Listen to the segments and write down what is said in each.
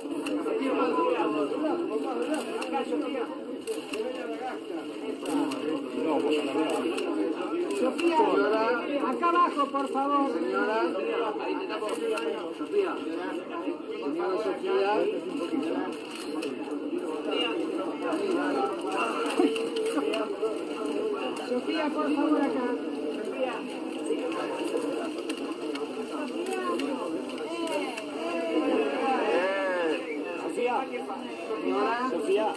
Sofía, acá abajo, por favor. Señora Sofía. Sofía, por favor, acá. Sofía. Señora. Sofía.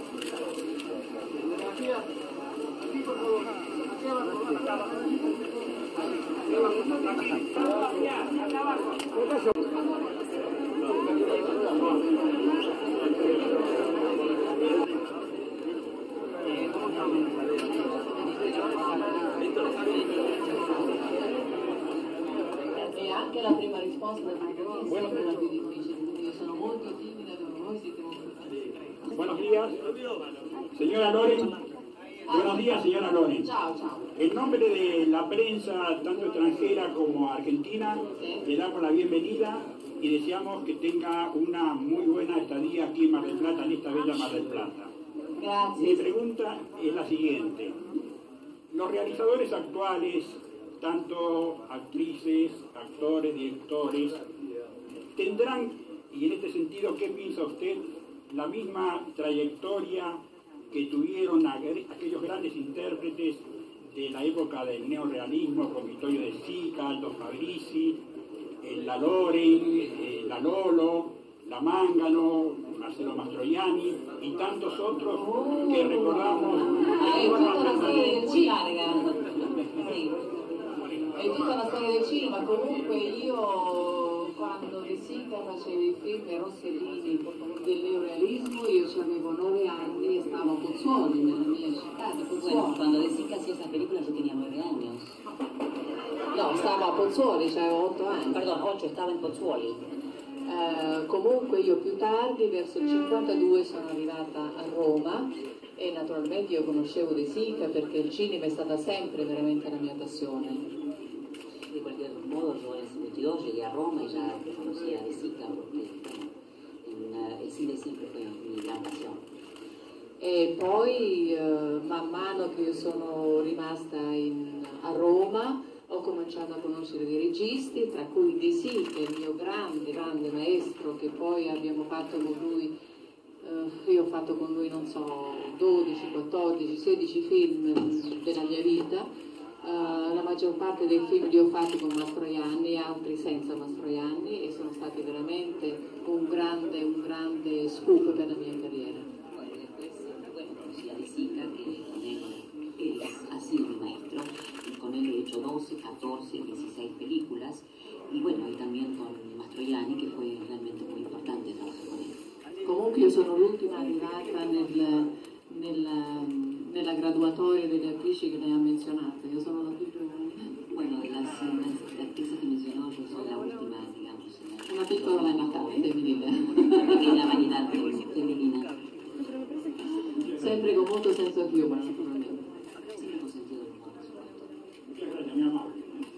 E anche la prima risposta del protagonista è quella più difficile, quindi io sono molto timida con voi, siete molto bravi. Buenos días, señora Loren. Buenos días, señora Loren. Ciao, ciao. En nombre de la prensa, tanto extranjera como argentina, le damos la bienvenida y deseamos que tenga una muy buena estadía aquí en Mar del Plata, en esta bella Mar del Plata. Mi Grazie. pregunta es la siguiente. Los realizadores actuales, tanto actrices, actores, directores, tendrán, y en este sentido, ¿qué piensa usted? La misma trayectoria que tuvieron aquellos grandes intérpretes de la época del neorrealismo, como Vittorio De Sica, Aldo Fabrizi, la Loren, la Lolo, la Mangano, Marcello Mastroianni y tantos otros que recordamos. È tutta una storia del cinema. Sì. È tutta una storia del cinema, comunque io quando De Sica facevo i film e Rossellini del neorealismo io avevo 9 anni e stavo a Pozzuoli, nella mia città di Pozzuoli. Bueno, cuando decís que hacía esa película yo tenía 9 años. No, stavo a Pozzuoli, avevo 8 anni. Perdón, 8, estaba en Pozzuoli. Comunque io più tardi, verso il 52, sono arrivata a Roma e naturalmente io conoscevo De Sica perché il cinema è stata sempre veramente la mia passione. De cualquier modo, yo en el 52 llegué a Roma y ya conocía a De Sica porque el cine siempre fue mi gran pasión. E poi man mano che io sono rimasta a Roma ho cominciato a conoscere dei registi, tra cui De Sica, il mio grande maestro, che poi abbiamo fatto con lui, io ho fatto con lui non so 12, 14, 16 film della mia vita. La maggior parte dei film li ho fatti con Mastroianni, altri senza Mastroianni, e sono stati veramente un grande scoop per la mia carriera. Bueno, después, bueno, conocí a De Sica, que con él ha sido mi maestro, y con él he hecho 12, 14, 16 películas, y bueno, y también con Mastroianni, que fue realmente muy importante trabajar con él. Comunque io sono l'ultima arrivata nella graduatoria delle attrici che lei ha menzionato, io sono la più giovane. Bueno, de las actrices que mencionó, yo soy la última, digamos. Una piccola vanità femminile. Una pequeña vanidad femenina. Sempre con molto senso di humore, naturalmente. Siempre con sentido del humor, por supuesto. Muchas gracias, mi amor.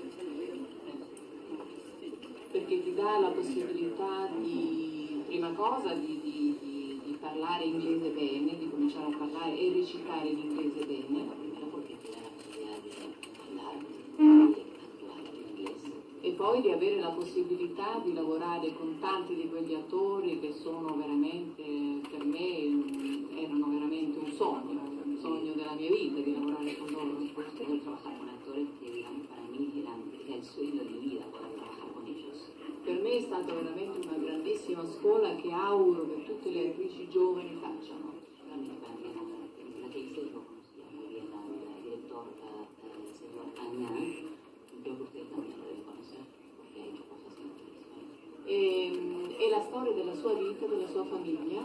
Perché ti dà la possibilità di, prima cosa, di parlare inglese bene, di cominciare a parlare e recitare in inglese bene. Primero porque te da la posibilidad de hablar y actuar en inglés. E poi di avere la possibilità di lavorare con tanti di quegli attori che sono veramente, per me, erano veramente un sogno della mia vita di lavorare con loro. Poder trabajar con actores que, digamos, para mí era el sueño de mi vida poder trabajar con ellos. Per me è stata veramente una grandissima scuola che auguro che tutte le attrici giovani facciano. Realmente para mí era la que hice, yo conocía muy bien al director, el señor Añán, y creo que ustedes también lo deben conocer porque ha hecho cosas en televisión. E la storia della sua vita, della sua famiglia,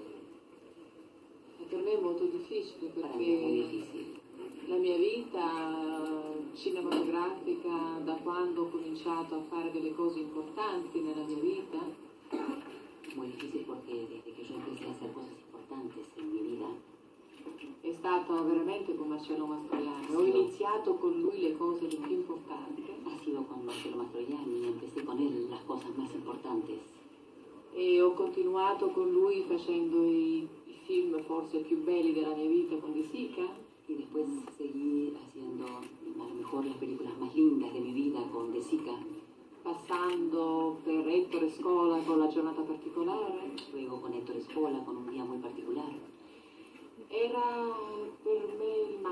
e per me è molto difficile Para mí es muy perché difícil. la mia vita cinematografica, da quando ho cominciato a fare delle cose importanti nella mia vita, Muy difícil porque desde que yo empecé a hacer cosas importantes en mi vida, è stato veramente con Marcello Mastroianni. Ho iniziato con lui le cose le più importanti. ha sido con Marcello Mastroianni, empecé con él las cosas más importantes. e ho continuato con lui facendo i film forse più belli della mia vita con De Sica. Y después seguí haciendo a lo mejor las películas más lindas de mi vida con De Sica, Passando per Ettore Scola con La giornata particolare. luego con Héctor Escola con Un día muy particular. Era per me il